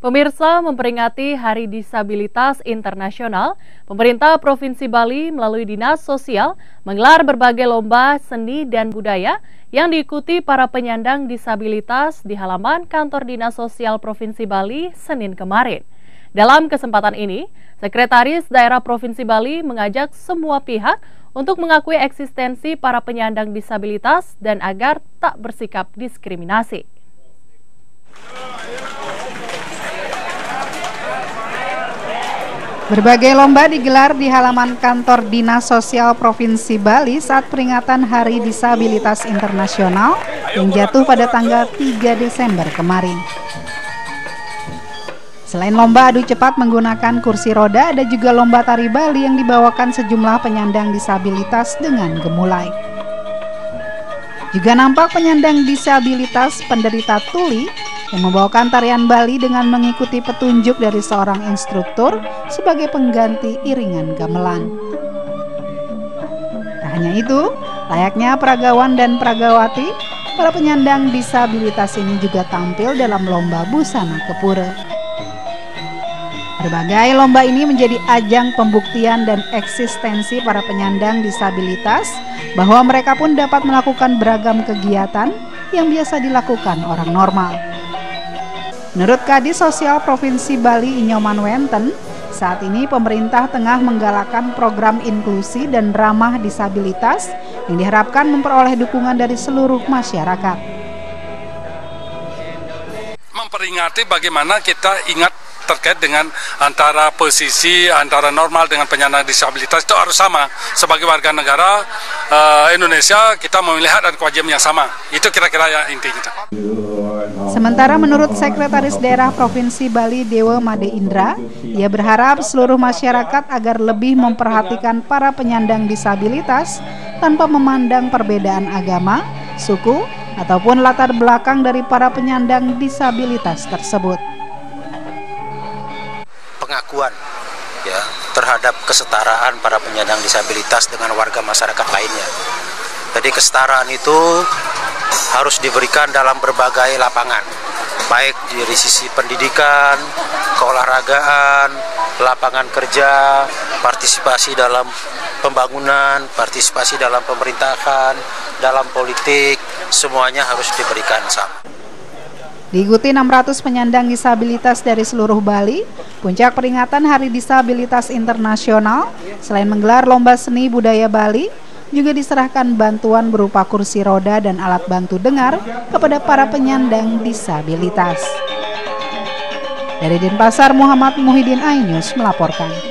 Pemirsa, memperingati Hari Disabilitas Internasional, pemerintah Provinsi Bali melalui Dinas Sosial menggelar berbagai lomba seni dan budaya yang diikuti para penyandang disabilitas di halaman kantor Dinas Sosial Provinsi Bali Senin kemarin. Dalam kesempatan ini, Sekretaris Daerah Provinsi Bali mengajak semua pihak untuk mengakui eksistensi para penyandang disabilitas dan agar tak bersikap diskriminasi. Berbagai lomba digelar di halaman kantor Dinas Sosial Provinsi Bali saat peringatan Hari Disabilitas Internasional yang jatuh pada tanggal 3 Desember kemarin. Selain lomba adu cepat menggunakan kursi roda, ada juga lomba tari Bali yang dibawakan sejumlah penyandang disabilitas dengan gemulai. Juga nampak penyandang disabilitas penderita tuli yang membawakan tarian Bali dengan mengikuti petunjuk dari seorang instruktur sebagai pengganti iringan gamelan. Tak hanya itu, layaknya peragawan dan peragawati, para penyandang disabilitas ini juga tampil dalam lomba busana kepura. Berbagai lomba ini menjadi ajang pembuktian dan eksistensi para penyandang disabilitas bahwa mereka pun dapat melakukan beragam kegiatan yang biasa dilakukan orang normal. Menurut Kadis Sosial Provinsi Bali Inyoman Wenten, saat ini pemerintah tengah menggalakkan program inklusi dan ramah disabilitas yang diharapkan memperoleh dukungan dari seluruh masyarakat. Memperingati bagaimana kita ingat terkait dengan antara posisi antara normal dengan penyandang disabilitas itu harus sama. Sebagai warga negara Indonesia, kita memiliki hak dan kewajiban yang sama. Itu kira-kira ya inti kita. Sementara menurut Sekretaris Daerah Provinsi Bali Dewa Made Indra, ia berharap seluruh masyarakat agar lebih memperhatikan para penyandang disabilitas tanpa memandang perbedaan agama, suku, ataupun latar belakang dari para penyandang disabilitas tersebut. Pengakuan ya terhadap kesetaraan para penyandang disabilitas dengan warga masyarakat lainnya. Jadi kesetaraan itu harus diberikan dalam berbagai lapangan, baik dari sisi pendidikan, keolahragaan, lapangan kerja, partisipasi dalam pembangunan, partisipasi dalam pemerintahan, dalam politik, semuanya harus diberikan sama. Diikuti 600 penyandang disabilitas dari seluruh Bali, puncak peringatan Hari Disabilitas Internasional, selain menggelar lomba seni budaya Bali, juga diserahkan bantuan berupa kursi roda dan alat bantu dengar kepada para penyandang disabilitas. Dari Denpasar, Muhammad Muhyiddin iNews melaporkan.